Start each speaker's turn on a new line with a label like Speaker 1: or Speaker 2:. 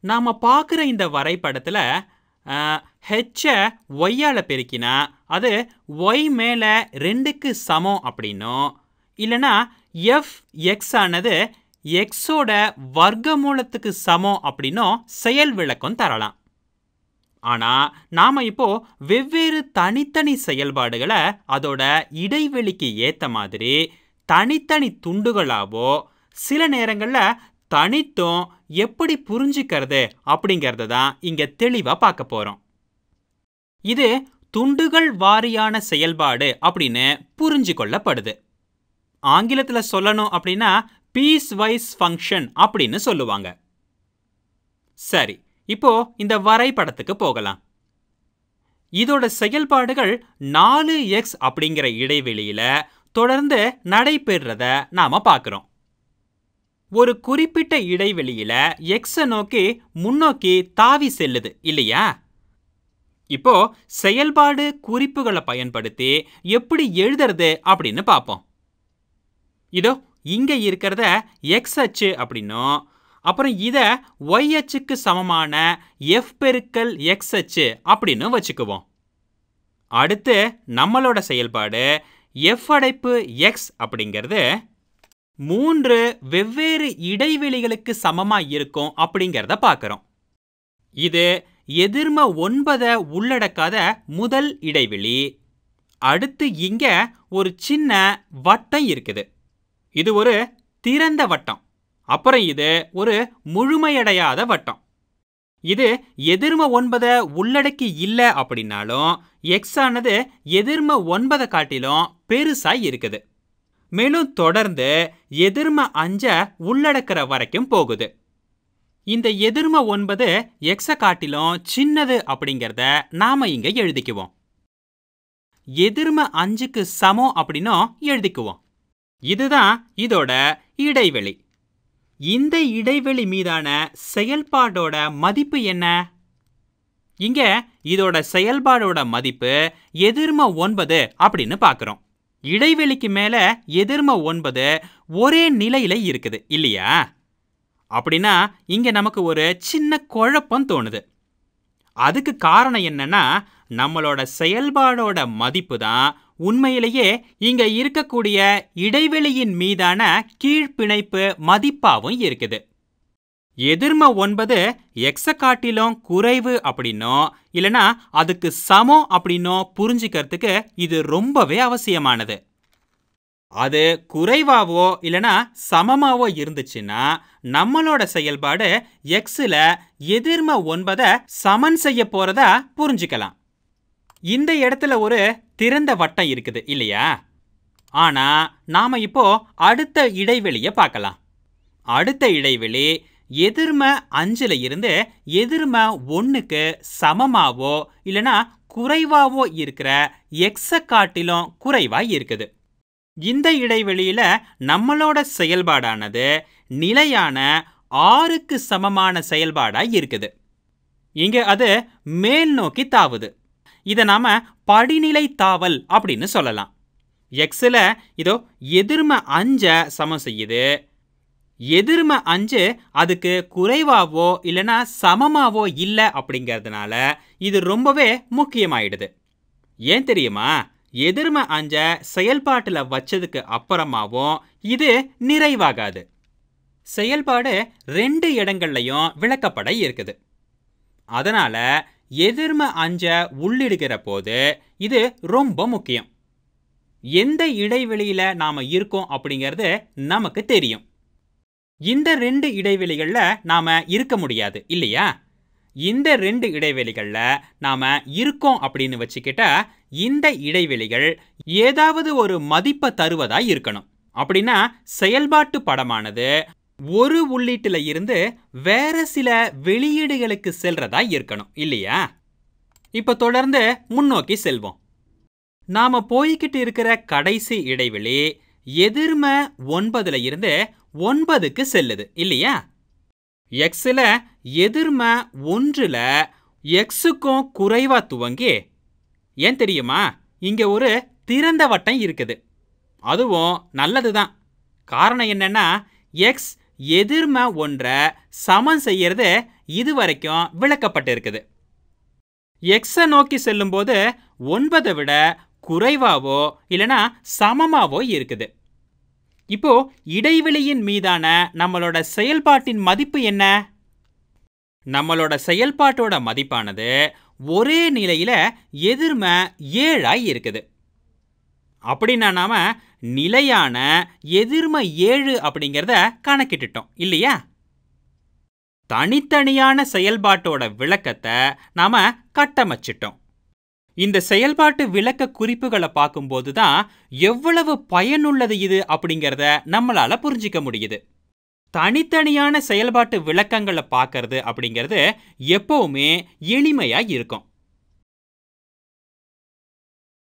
Speaker 1: நாம பார்க்குற இந்த வரைபடத்துல ஹெச்சை ஒய்யால பெருக்கினா அது ஒய் மேலே 2க்கு சமம் அப்படின்னும், இல்லைனா எஃப் எக்ஸ் ஆனது எக்ஸோட வர்க்கமூலத்துக்கு சமம் அப்படின்னும் செயல் விளக்கம் தரலாம். ஆனால் நாம் இப்போ வெவ்வேறு தனித்தனி செயல்பாடுகளை அதோட இடைவெளிக்கு ஏற்ற மாதிரி தனித்தனி துண்டுகளாவோ சில நேரங்களில் தனித்தும் எப்படி புரிஞ்சுக்கிறது அப்படிங்கிறத தான் இங்கே தெளிவாக பார்க்க போகிறோம். இது துண்டுகள் வாரியான செயல்பாடு அப்படின்னு புரிஞ்சு கொள்ளப்படுது. ஆங்கிலத்தில் சொல்லணும் அப்படின்னா பீஸ் வைஸ் ஃபங்க்ஷன் அப்படின்னு சொல்லுவாங்க. சரி, இப்போ இந்த வரைபடத்துக்கு போகலாம். இதோட செயல்பாடுகள் 4x அப்படிங்கிற இடைவெளியில தொடர்ந்து நடைபெறத நாம பார்க்கிறோம். ஒரு குறிப்பிட்ட இடைவெளியில எக்ஸை நோக்கி முன்னோக்கி தாவி செல்லுது இல்லையா? இப்போ செயல்பாடு குறிப்புகளை பயன்படுத்தி எப்படி எழுதுறது அப்படின்னு பார்ப்போம். இதோ இங்க இருக்கிறத எக்ஸ் அச்சு அப்படின்னும், அப்புறம் இதை ஒய் அச்சுக்கு சமமான எஃப் பெருக்கல் எக்ஸ் அச்சு அப்படின்னு வச்சுக்குவோம். அடுத்து நம்மளோட செயல்பாடு எஃப் அடைப்பு எக்ஸ் அப்படிங்கிறது 3 வெவ்வேறு இடைவெளிகளுக்கு சமமாக இருக்கும் அப்படிங்கிறத பார்க்குறோம். இது எதிர்ம 9 உள்ளடக்காத முதல் இடைவெளி. அடுத்து இங்க ஒரு சின்ன வட்டம் இருக்குது. இது ஒரு திறந்த வட்டம். அப்புறம் இது ஒரு முழுமையடையாத வட்டம். இது எதிர்ம 9 உள்ளடக்கி இல்லை அப்படின்னாலும் எக்ஸ் ஆனது எதிர்ம 9 காட்டிலும் பெருசாக இருக்குது. மேலும் தொடர்ந்து எதிர்ம 5 உள்ளடக்கிற வரைக்கும் போகுது. இந்த எதிர்ம 9 எக்ஸை காட்டிலும் சின்னது அப்படிங்கிறத நாம இங்க எழுதிக்குவோம். எதிர்ம 5க்கு சமம் அப்படின்னும் எழுதிக்குவோம். இதுதான் இதோட இடைவெளி. இந்த இடைவெளி மீதான செயல்பாடோட மதிப்பு என்ன? இங்க இதோட செயல்பாடோட மதிப்பு எதிர்ம 9 அப்படின்னு பார்க்குறோம். இடைவெளிக்கு மேல எதிர்ம 9 ஒரே நிலையில இருக்குது இல்லையா? அப்படின்னா இங்க நமக்கு ஒரு சின்ன குழப்பம் தோணுது. அதுக்கு காரணம் என்னன்னா, நம்மளோட செயல்பாடோட மதிப்பு தான் உண்மையிலேயே இங்க இருக்கக்கூடிய இடைவெளியின் மீதான கீழ்ப்பிணைப்பு மதிப்பாகவும் இருக்குது. எதிர்ம 9 எக்ஸை காட்டிலும் குறைவு அப்படின்னும், இல்லைனா அதுக்கு சமம் அப்படின்னும் புரிஞ்சுக்கிறதுக்கு இது ரொம்பவே அவசியமானது. அது குறைவாவோ இல்லைனா சமமாவோ இருந்துச்சுன்னா நம்மளோட செயல்பாடு எக்ஸில் எதிர்ம 9 சமன் செய்ய போறதா புரிஞ்சுக்கலாம். இந்த இடத்துல ஒரு திறந்த வட்டம் இருக்குது இல்லையா? ஆனா நாம இப்போ அடுத்த இடைவெளியை பார்க்கலாம். அடுத்த இடைவெளி எதிர்ம 5ல இருந்து எதிர்ம 1க்கு சமமாவோ இல்லைனா குறைவாவோ இருக்கிற எக்ஸை காட்டிலும் குறைவா இருக்குது. இந்த இடைவெளியில நம்மளோட செயல்பாடானது நிலையான 6க்கு சமமான செயல்பாடா இருக்குது. இங்க அது மேல் நோக்கி தாவுது. இதை நாம படிநிலை தாவல் அப்படின்னு சொல்லலாம். எக்ஸில் இதோ எதிர்ம 5 சமம் செய்யுது. எதிர்ம 5 அதுக்கு குறைவாவோ இல்லைனா சமமாவோ இல்லை அப்படிங்கிறதுனால இது ரொம்பவே முக்கியமாயிடுது. ஏன் தெரியுமா? எதிர்ம 5 செயல்பாட்டில் வச்சதுக்கு அப்புறமாவும் இது நிறைவாகாது. செயல்பாடு 2 இடங்கள்லையும் விளக்கப்பட இருக்குது. அதனால எதிர்ம 5 உள்ளிடுகிற போது இது ரொம்ப முக்கியம். எந்த இடைவெளியில நாம இருக்கோம் அப்படிங்கிறது நமக்கு தெரியும். இந்த 2 இடைவெளிகள்ல நாம இருக்க முடியாது இல்லையா? இந்த 2 இடைவெளிகள்ல நாம இருக்கோம் அப்படின்னு வச்சுக்கிட்டா இந்த இடைவெளிகள் ஏதாவது ஒரு மதிப்பை தருவதா இருக்கணும். அப்படின்னா செயல்பாட்டு படமானது ஒரு உள்ளீட்டுல இருந்து வேற சில வெளியீடுகளுக்கு செல்றதா இருக்கணும் இல்லையா? இப்ப தொடர்ந்து முன்னோக்கி செல்வோம். நாம போய்கிட்டு இருக்கிற கடைசி இடைவெளி எதிர்ம 9ல இருந்து 9க்கு செல்லுது இல்லையா? எக்ஸில் எதிர்ம 1ல எக்ஸுக்கும் குறைவா துவங்கி, ஏன் தெரியுமா? இங்க ஒரு திறந்த வட்டம் இருக்குது. அதுவும் நல்லதுதான். காரணம் என்னன்னா எக்ஸ் எதிர்ம ஒன்றை சமன் செய்யறது இதுவரைக்கும் விளக்கப்பட்டிருக்குது. எக்ஸை நோக்கி செல்லும்போது 9 விட குறைவாவோ இல்லைனா சமமாவோ இருக்குது. இப்போ இடைவெளியின் மீதான நம்மளோட செயல்பாட்டின் மதிப்பு என்ன? நம்மளோட செயல்பாட்டோட மதிப்பானது ஒரே நிலையில எதிர்ம 7 இருக்குது. அப்படின்னா நாம நிலையான எதிர்ம 7 அப்படிங்கிறத கணக்கிட்டுட்டோம் இல்லையா? தனித்தனியான செயல்பாட்டோட விளக்கத்தை நாம கட்டமைச்சிட்டோம். இந்த செயல்பாட்டு விளக்க குறிப்புகளை பார்க்கும்போது தான் எவ்வளவு பயனுள்ளது இது அப்படிங்கிறத நம்மளால புரிஞ்சிக்க முடியுது. தனித்தனியான செயல்பாட்டு விளக்கங்களை பார்க்கறது அப்படிங்கிறது எப்பவுமே எளிமையா இருக்கும்.